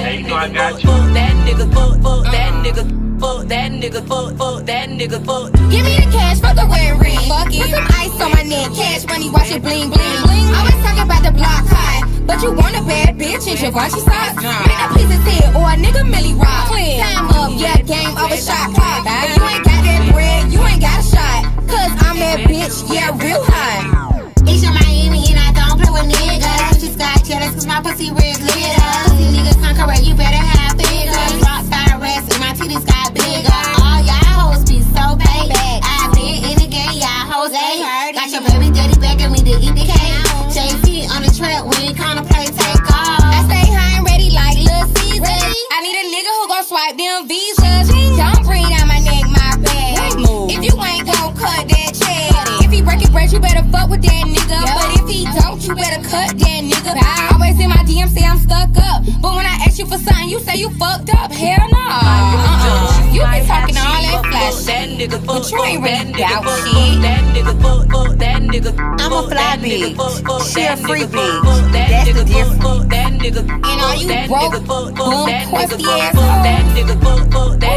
Hey, you know I got you. Fuck that nigga, fuck that nigga, fuck that nigga, fuck that nigga, fuck. Give me the cash, fuck the wearing ring. Put some ice on my neck, cash money, watch it bling bling. Always talking about the block high, but you want a bad bitch in Givenchy socks. Make a piece of head or a nigga Millie Rock. Time up, yeah, game over, shot clock. If you ain't got that bread, you ain't got a shot. Cause I'm that bitch, yeah, real high. It's your Miami and I don't play with niggas. She got jealous cause my pussy red glitter. Pussy niggas come correct, you better have figures. Rock star rest and my titties got bigger. All y'all hoes be so paid. I've been in the game, y'all hoes ain't heard. Got your baby daddy back at me to eat the cake. JT on the track, we ain't contemplate take off. I stay high and ready like Lil Caesar. I need a nigga who gon' swipe them visas. Don't breathe down my neck, my bag. If you ain't gon' cut that check. If he breaking bread, you better fuck with that nigga. But if he don't, you better cut that nigga. I always in my DM say I'm stuck up. But when I ask you for something, you say you fucked up. Hell no. You be talking all that flash shit, but you ain't really doubt shit. I'm a fly bitch, she a free bitch. That's the difference. And all you broke, bum, pussy assholes,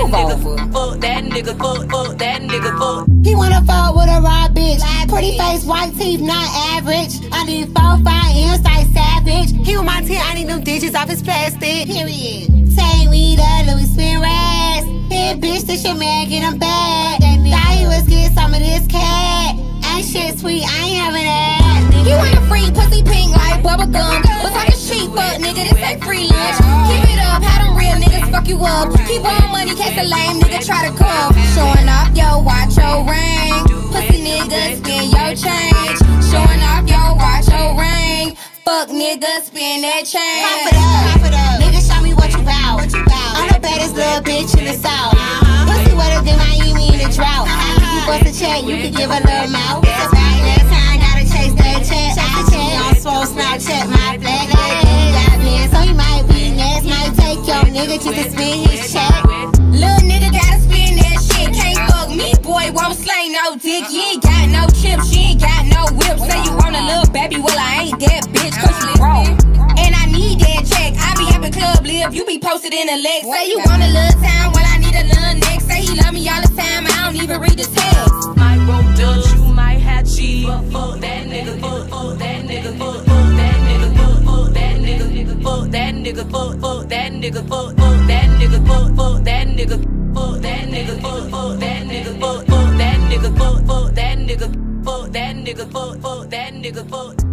move over. He wanna fuck with a raw bitch. Pretty face, white teeth, not average. I need 4, 5 insight savage. He with my 10, I need them digits off his plastic. Period. Take me the Louis spin rags. Hey bitch, this your man, get him back. Thought he was get some of this cat. Ain't shit sweet, I ain't having that. You want a free pussy pink like bubblegum. But talking cheap, fuck nigga, this ain't free lunch. Keep it up, how them real niggas fuck you up. Keep on money, case a lame nigga try to come. Showing off your watch, your ring. Pussy nigga, spin your change. Showing off your watch, your ring. Fuck nigga, spin that change. Pop it up, nigga, show me what you bout. I'm the baddest little bitch in the south. Pussy wetter than Miami in the drought. After you bust a check, you can give a little mouth. It's about that time, gotta chase that check. I see on swole Snapchat, my flag. Got me, so he might be next. Might take your nigga just to spin his check. Little nigga gotta spin that shit. Can't fuck me, boy, won't slay no dick. You ain't got no chips, you ain't got no whip. Say you want a little baby, well I ain't that bitch, cause you broke. And I need that check. I be at the club live, you be posted in the leg. Say you want a little time, well I need a little neck. Say he love me all the time, I don't even read the text. My rope dubs, you might have cheese. Fuck that nigga, fuck that nigga, fuck that nigga, fuck that nigga, fuck that nigga, fuck that nigga, fuck that nigga, fuck that nigga, fuck that nigga, fuck that nigga, fuck that nigga, fuck that nigga, fuck that nigga, fuck that nigga, fuck that nigga, fuck.